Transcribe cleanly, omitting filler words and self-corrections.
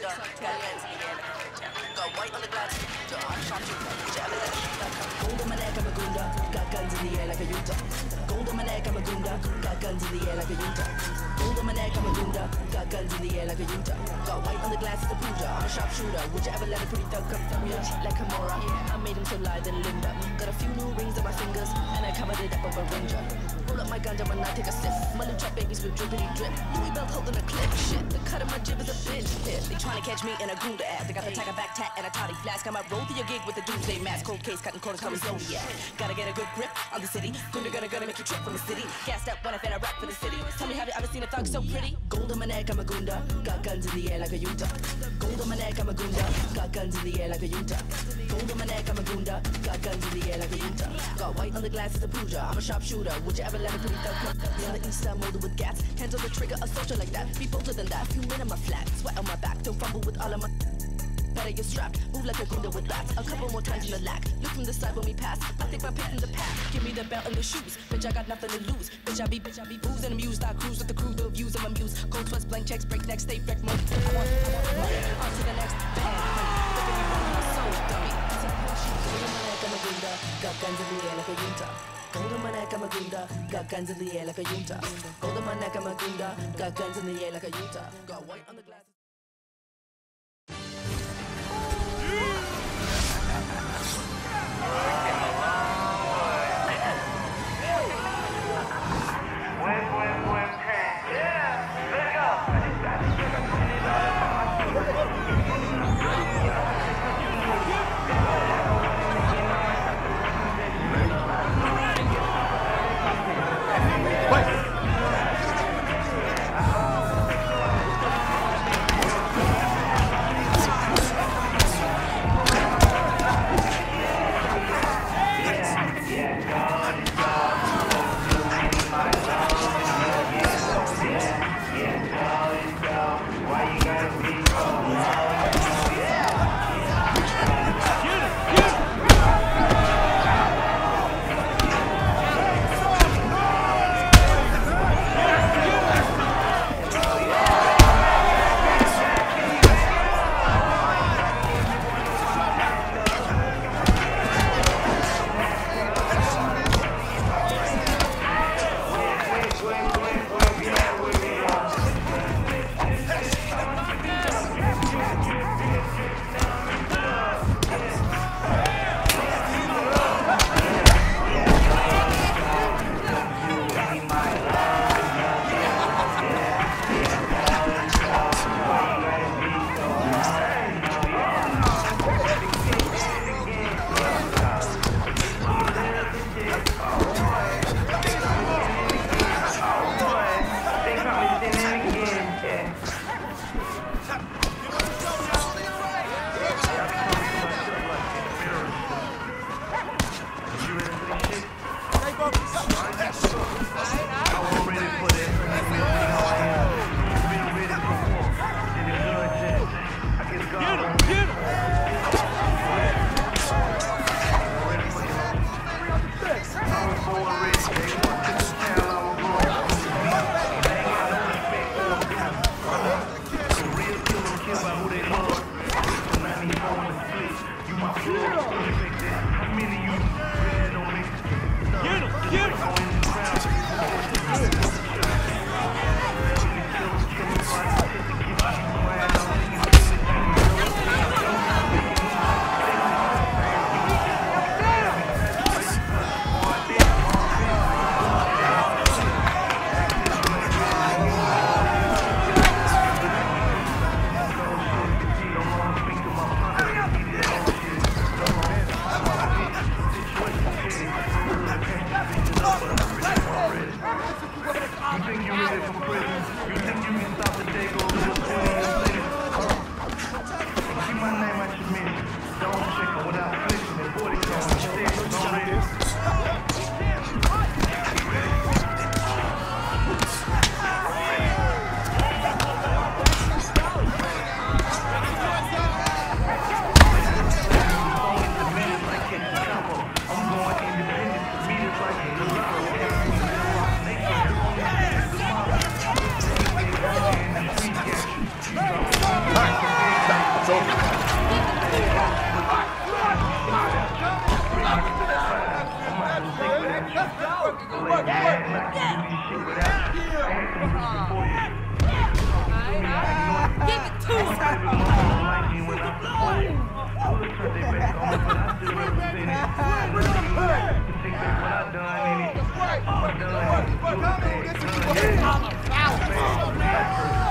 Gunda, got lens in the air like a ninja. Got white on the glass, I'm sharpshooter. Whichever let a shooter come. Gold on my neck, I'm a Gunda, got guns in the air like a Utah. Gold on my neck, I'm a Gunda, got guns in the air like a Utah. Gold on my neck, I'm a Gunda, got guns in the air like a Utah. Got white on the glass, it's a Puja, I'm a sharpshooter. Would you ever let a pretty thug come from you? Cheat like Kimura, I made him so light than Linda. Got a few new rings on my fingers, and I covered it up with a ranger. Roll up my ganja when I take a sip. My little trap babies with drippity drip. Louis belt holding a clip. Shit, the cut of my jib is a bitch. Yeah, they trying to catch me in a Gunda ass. They got the tiger back tat and a toddy flask. I might roll through your gig with a doomsday mask. Cold case, cutting corners, call me Zodiac. Gotta get a good grip on the city. Gunda gonna make you trip from the city. Gassed up when I fed I rap for the city. Tell me, have you ever seen a thug so pretty? Gold on my neck, I'm a Gunda. Got guns in the air like a Utah. Gold on my neck, I'm a Gunda. Got guns in the air like a Utah. Gold on my neck, I'm a Gunda. Got guns in the air like a Utah. Got white on the glass, it's a Puja. I'm a sharpshooter. Would you ever let a pretty thug come? On the east side, molded with gas. Hands on the trigger, a soldier like that. Be bolder than that. Few men on my flat. Sweat on my back. Don't fumble with all of my. Better you're strapped. Move like a Gunda with bats. A couple more times in the lack. Look from the side when we pass. I think my pick in the path. Give me the belt and the shoes. Bitch, I got nothing to lose. Bitch, I be booze and amused. I cruise with the crew. The views of my muse. Gold sweats, blank checks, break necks, stay wrecked. Money. I want money. On to the next band. Look at me running my soul, dummy. Got guns in the air like a Utah. Gold on my neck, I'm a Gunda. Got guns in the air like a Utah. Gold on my neck, I'm a Gunda. Got guns in the air like a Utah. Got white on the glasses. This is what